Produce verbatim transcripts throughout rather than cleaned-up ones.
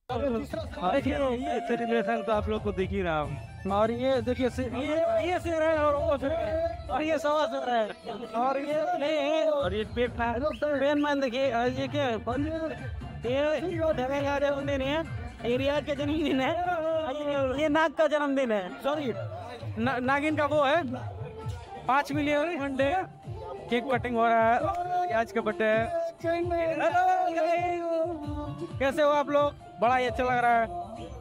देखिए ये सेलिब्रेशन तो आप लोग को दिख ही रहा हूँ। और ये देखिए ये ये शेर है और वो शेर है और ये सवा शेर है और ये नहीं और ये पेट पेन मैन देखिए ये क्या है ये जन्मदिन है, ये रियाज का जन्मदिन है, ये नाग का जन्मदिन है, सॉरी ना, नागिन का वो है। पाँच मिलियन घंटे केक कटिंग हो रहा है, आज का बर्थडे है। कैसे हो आप लोग? बड़ा ही अच्छा लग रहा है।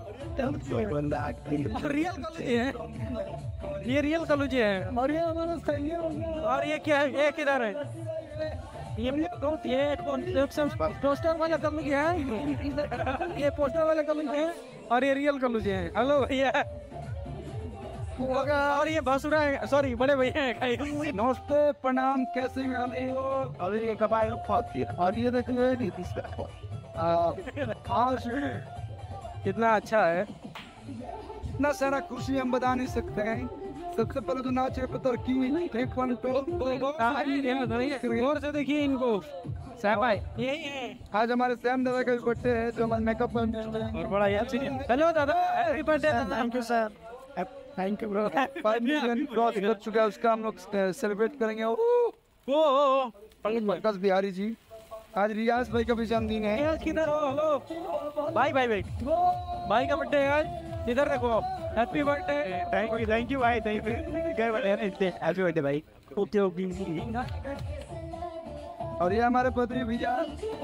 रियल कलू जी है, ये रियल कलू जी है। और ये हमारा और ये क्या है? ये किधर है? ये ये पोस्टर वाला कलू जी है, ये पोस्टर वाला कलू जी है और ये रियल कलू जी है। हेलो भैया। और ये भसुरा है, सॉरी बड़े भैया है। नमस्ते, प्रणाम, कैसे हो? और ये कबाई और ये देखिए कितना अच्छा है, इतना सारा खुशी हम बता नहीं सकते हैं। सबसे पहले तो नाचे पतर की जोर से देखिए इनको। सैम भाई यही है, आज हमारे सैम दादा का बर्थडे है जो हमारे मेकअप और बड़ा ही अच्छी। हेलो दादा, happy birthday. Thank you sir, thank you bro. Five million cross कर चुका है उसका, हम लोग सेलिब्रेट करेंगे। ओ पंकज बिहारी जी, आज रियाज भाई का भी जन्मदिन है। रियाज किधर हो? हेलो भाई भाई भाई भाई का बर्थडे है आज, इधर देखो। Happy birthday. Thank you thank you भाई, थैंक यू। हैप्पी बर्थडे भाई। Okay okay. और ये हमारे पति भैया,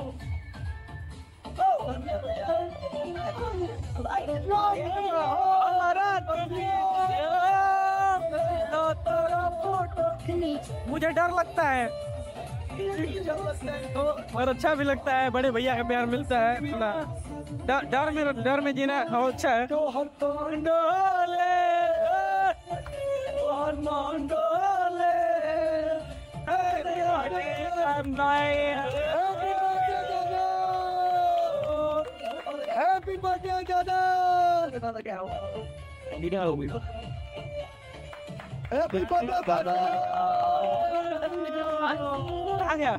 मुझे डर लगता है और अच्छा भी लगता है, बड़े भैया का प्यार मिलता है। डर में डर में जीना अच्छा है। हैप्पी बर्थडे दादा। हैप्पी बर्थडे दादा। आ गया।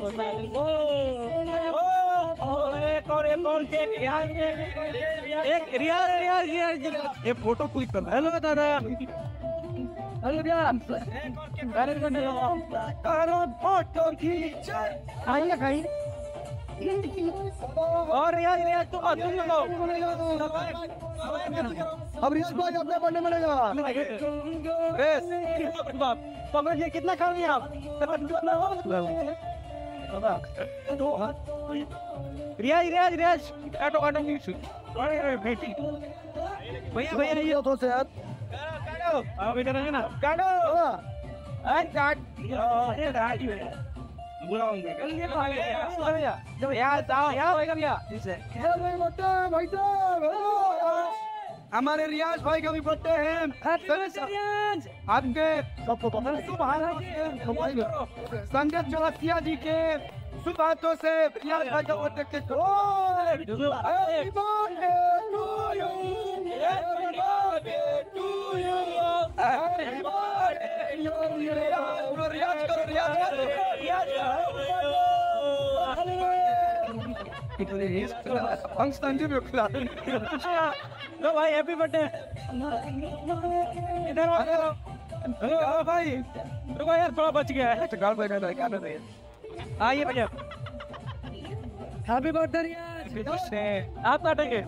एक रियाज रियाज रियाज ये फोटो क्लिक करना। हेलो दादा। हेलो रियाज। फोटो खींच आइए कहीं। और रियाज रियाज तो तुम लोग अब इसको अपने पढ़ने मिलेगा। पकड़ ये कितना खा रही हैं आप? रियाज रियाज रियाज ऑटो ऑटो बेटी भैया भैया नहीं हो तो से यार काटो बेटा रहेगा ना काटो अरे काट ये राजी है बुलाऊंगे कल ये भैया जब यार आओ यार होएगा भैया इसे हेलो भाई बर्थडे भाई साहब। हमारे रियाज भाई का भी बर्थडे है। आपके संजय चौरसिया जी के शुभ हाथों से रियाज भाई का बर्थडे के रियाज करो रियाज लो भाई हैप्पी बर्थडे। इधर आओ भाई, रुको यार थोड़ा बच गया है। गाल पे क्या क्या है? आइए भैया हैप्पी बर्थडे रियाज। आप काटेंगे?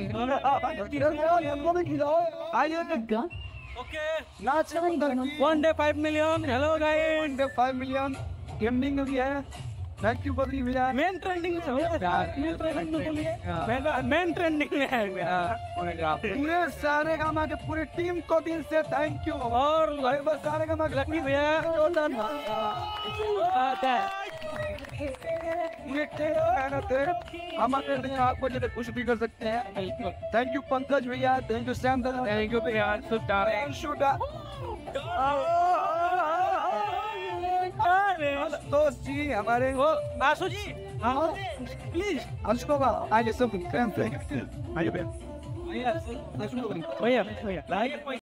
आइए ओके नाच one day five million. Hello guys, five million gaming भी है। थैंक यू बदली भैया। मेन ट्रेंडिंग में मेन ट्रेंडिंग में है पूरे सारे गामा के पूरी टीम को दिल से थैंक यू। और बस सारे गामा के लक्की भैया हमारे लिए आपको जो कुछ भी कर सकते हैं। थैंक यू पंकज भैया, थैंक यू सैम दादा, थैंक यू भैया दोस्त जी हमारे वो आशु जी। हाँ प्लीज आशु को आइए सब आइए भैया भैया भैया